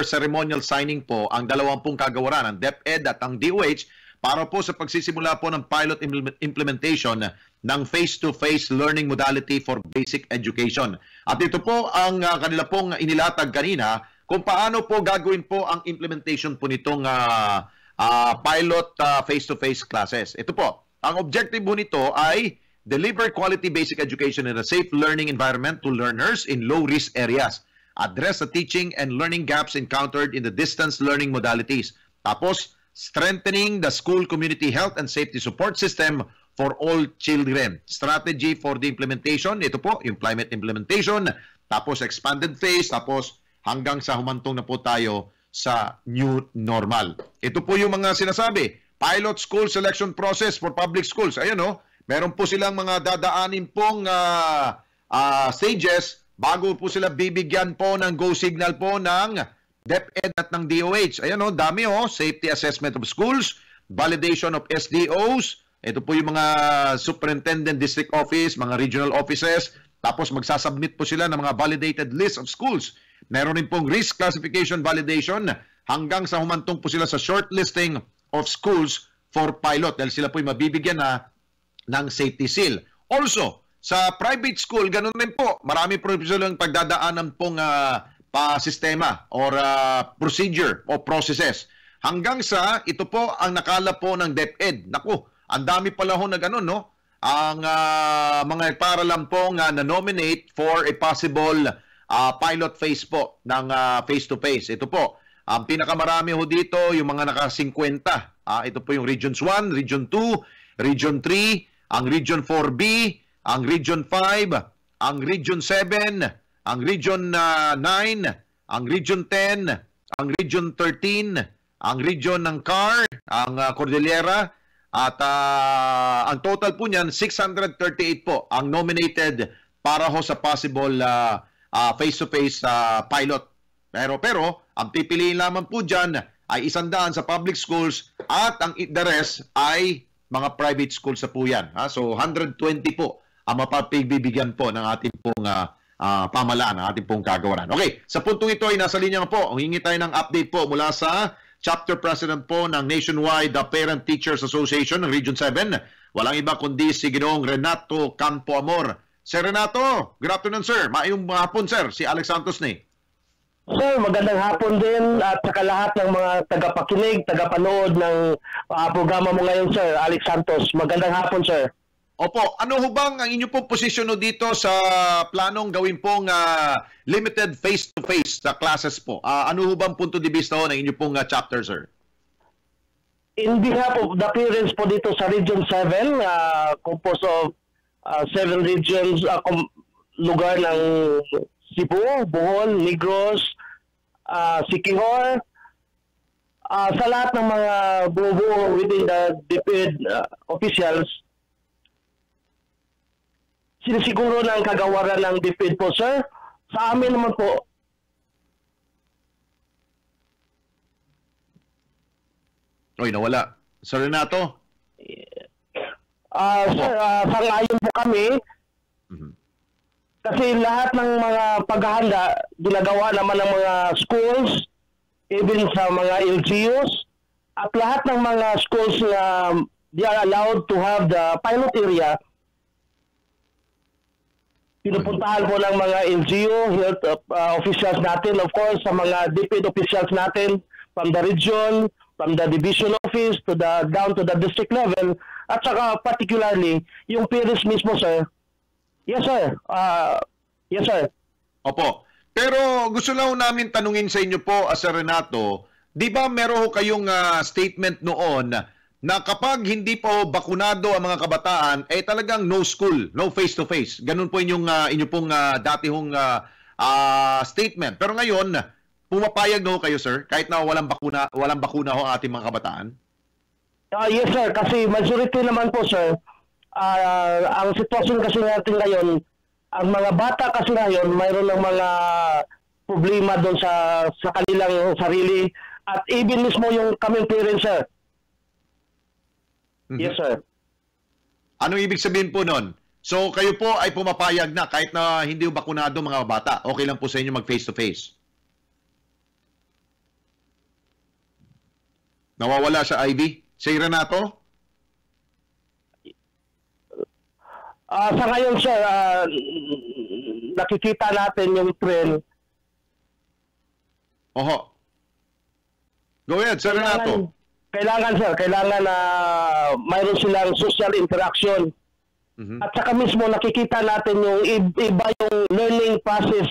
ceremonial signing po ang 20 kagawaran, ang DepEd at ang DOH, para po sa pagsisimula po ng pilot implementation ng face-to-face learning modality for basic education. At ito po ang kanila pong inilatag kanina kung paano po gagawin po ang implementation po nitong pilot face-to-face classes. Ito po, ang objective po nito ay deliver quality basic education in a safe learning environment to learners in low-risk areas. Address the teaching and learning gaps encountered in the distance learning modalities. Tapos, strengthening the school community health and safety support system for all children. Strategy for the implementation. Ito po, yung climate implementation. Tapos, expanded phase. Tapos, hanggang sa humantong na po tayo sa new normal. Ito po yung mga sinasabi. Pilot school selection process for public schools. Ayun o. Meron po silang mga dadaanin pong stages bago po sila bibigyan po ng go signal po ng DepEd at ng DOH. Ayan o, dami o. Safety assessment of schools, validation of SDOs. Ito po yung mga superintendent district office, mga regional offices. Tapos magsasubmit po sila ng mga validated list of schools. Meron rin pong risk classification validation hanggang sa humantong po sila sa shortlisting of schools for pilot dahil sila po yung mabibigyan na ng safety seal. Also, sa private school, ganun rin po. Marami po silang pagdadaanan pong sistema or procedure o processes. Hanggang sa ito po ang nakala po ng DepEd. Naku, ang dami pala ho na ganun, no? Ang mga paralan pong na-nominate for a possible pilot phase po ng face-to-face. Ito po, ang pinakamarami ho dito, yung mga naka-50. Ito po yung Regions 1, Region 2, Region 3, ang Region 4B, ang Region 5, ang Region 7, ang Region 9, ang Region 10, ang Region 13, ang Region ng CAR, ang Cordillera, at ang total po niyan, 638 po ang nominated para ho sa possible face-to-face pilot. Pero, ang pipiliin lamang po dyan ay 100 sa public schools at ang the rest ay mga private schools sa po yan. So, 120 po ang mapapagbibigyan po ng ating pong pamalaan, ng ating pong kagawaran. Okay, sa puntong ito ay nasa linya po. Hingi tayo ng update po mula sa Chapter President po ng Nationwide Parent Teachers Association ng Region 7. Walang iba kundi si Ginoong Renato Campoamor. Sir Renato, good afternoon sir. Maayong hapon sir, si Alex Santos ni. Sir, magandang hapon din at saka lahat ng mga tagapakinig, tagapanood ng programa mo ngayon, Sir Alex Santos. Magandang hapon, Sir. Opo, ano ho bang ang inyong pong posisyon dito sa planong gawin pong limited face-to-face classes po? Ano ho bang punto de vista ho ng inyong pong chapter, sir? In behalf of the parents po dito sa Region 7, composed of 7 regions, lugar ng Cebu, Bohol, Negros, Siquijor, sa lahat ng mga bumubuo within the DepEd officials, sinisiguro ng kagawaran ng DepEd po, sir. Sa amin naman po, Oy, nawala. Sir Renato? Sir, sang-ayon po kami. Kasi lahat ng mga paghahanda, ginagawa naman ng mga schools, even sa mga LGUs, at lahat ng mga schools na they are allowed to have the pilot area. Pinupuntahan po ng mga LGU, health officials natin, of course, sa mga DepEd officials natin, from the region, from the division office, to the down to the district level, at saka particularly, yung parents mismo, sir. Yes, sir. Yes, sir. Opo. Pero gusto lang namin tanungin sa inyo po, Sir Renato, di ba meron kayong statement noon na kapag hindi po bakunado ang mga kabataan, talagang no school, no face-to-face. Ganun po inyong pong dati hong statement. Pero ngayon, pumapayag na kayo, sir, kahit na walang bakuna ho ang ating mga kabataan? Yes, sir. Kasi majority naman po, sir, ang sitwasyon kasi natin ngayon, ang mga bata kasi ngayon, mayroon ng mga problema doon sa kanilang sarili at even mismo yung kaming parents, sir. Yes, sir. Ano ibig sabihin po nun? So, kayo po ay pumapayag na kahit na hindi bakunado mga bata. Okay lang po sa inyo mag face-to-face? Nawawala sa IV? Si Renato? Sa ngayon, sir, nakikita natin yung trend. Oho. Go ahead, Sir Renato. Kailangan, sir, na mayroon silang social interaction. At saka mismo nakikita natin yung iba yung learning process.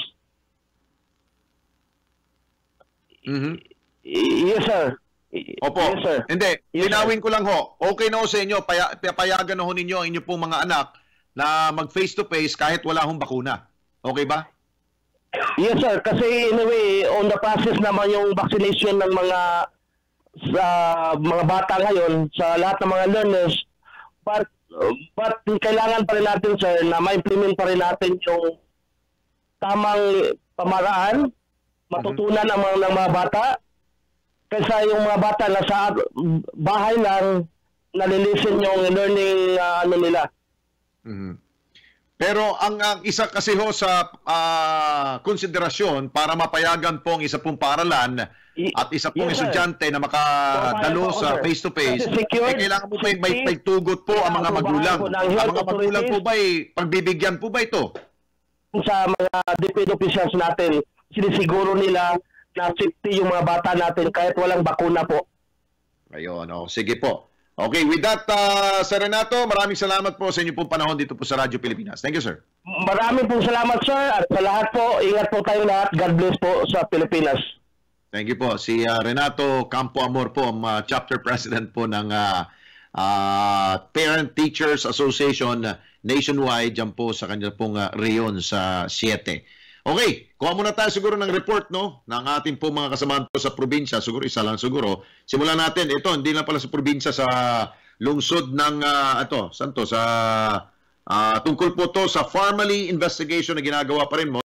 Yes, sir. Opo. Yes, sir. Hindi, Yes, linawin ko lang ho. Okay na ho sa inyo, payagan na ho ninyo ang inyo pong mga anak na mag face-to-face kahit wala hong bakuna. Okay ba? Yes, sir. Kasi anyway, on the process naman yung vaccination ng mga bata ngayon sa lahat ng mga learners. But kailangan pa rin natin, sir, na ma-implement pa rin natin yung tamang pamaraan, matutunan ang mga bata, kaysa yung mga bata na sa bahay lang nalilisen yung learning nila. Pero ang isa kasi ho sa konsiderasyon para mapayagan pong isa pong paaralan at isa pong Yes, sir. estudyante na makadalo sa face-to-face, kailangan po may tugot po ang mga magulang. Ang mga magulang po ba pagbibigyan po ba ito? Sa mga DepEd officials natin, sinisiguro nila na safety yung mga bata natin kahit walang bakuna po. Ayun, sige po. Okay, with that, Sir Renato, maraming salamat po sa inyo pong panahon dito po sa Radyo Pilipinas. Thank you, sir. Maraming pong salamat, sir. At sa lahat po, ingat po tayong lahat. God bless po sa Pilipinas. Thank you po. Si Renato Campoamor po, ang chapter president po ng Parent Teachers Association nationwide, dyan po sa kanya pong reyon sa 7. Okay, kuha muna tayo siguro ng report, no, ng ating po mga kasamahan po sa probinsya. Siguro isa lang siguro. Simulan natin. Ito, hindi na pala sa probinsya, sa lungsod ng saan to? Sa tungkol po to sa family investigation na ginagawa pa rin mo